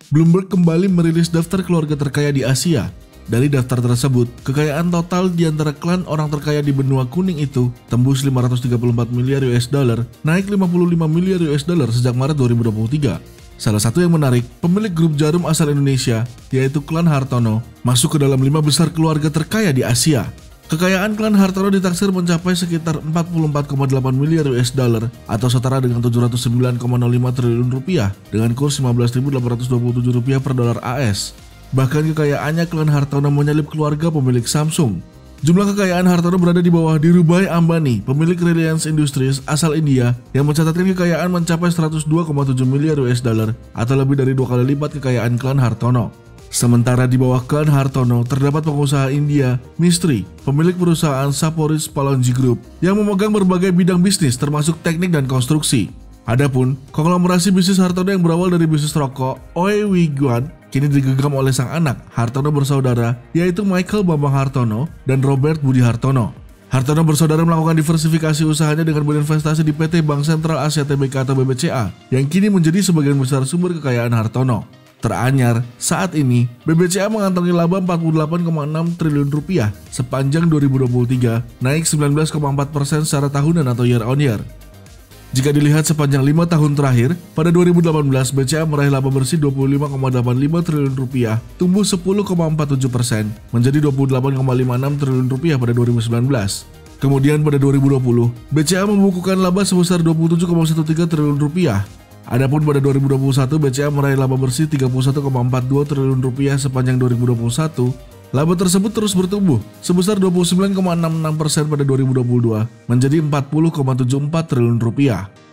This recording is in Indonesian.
Bloomberg kembali merilis daftar keluarga terkaya di Asia. Dari daftar tersebut, kekayaan total di antara klan orang terkaya di benua kuning itu tembus 534 miliar US dollar, naik 55 miliar US dollar sejak Maret 2023. Salah satu yang menarik, pemilik grup jarum asal Indonesia, yaitu klan Hartono, masuk ke dalam 5 besar keluarga terkaya di Asia. Kekayaan klan Hartono ditaksir mencapai sekitar 44,8 miliar US dollar atau setara dengan 709,05 triliun rupiah dengan kurs 15.827 rupiah per dolar AS. Bahkan kekayaannya klan Hartono menyalip keluarga pemilik Samsung. Jumlah kekayaan Hartono berada di bawah Dhirubhai Ambani, pemilik Reliance Industries asal India yang mencatatkan kekayaan mencapai 102,7 miliar US dollar atau lebih dari 2 kali lipat kekayaan klan Hartono. Sementara di bawah klan Hartono terdapat pengusaha India, Mistry, pemilik perusahaan Saporis Pallonji Group yang memegang berbagai bidang bisnis termasuk teknik dan konstruksi. Adapun konglomerasi bisnis Hartono yang berawal dari bisnis rokok, Oe Wiguan, kini digenggam oleh sang anak, Hartono bersaudara, yaitu Michael Bambang Hartono dan Robert Budi Hartono. Hartono bersaudara melakukan diversifikasi usahanya dengan berinvestasi di PT Bank Sentral Asia Tbk atau BBCA, yang kini menjadi sebagian besar sumber kekayaan Hartono. Teranyar, saat ini BBCA mengantongi laba 48,6 triliun rupiah sepanjang 2023, naik 19,4% secara tahunan atau year on year. Jika dilihat sepanjang 5 tahun terakhir, pada 2018 BCA meraih laba bersih 25,85 triliun rupiah, tumbuh 10,47% menjadi 28,56 triliun rupiah pada 2019. Kemudian pada 2020, BCA membukukan laba sebesar 27,13 triliun rupiah. Adapun pada 2021, BCA meraih laba bersih 31,42 triliun rupiah sepanjang 2021. Laba tersebut terus bertumbuh sebesar 29,66% pada 2022 menjadi 40,74 triliun rupiah.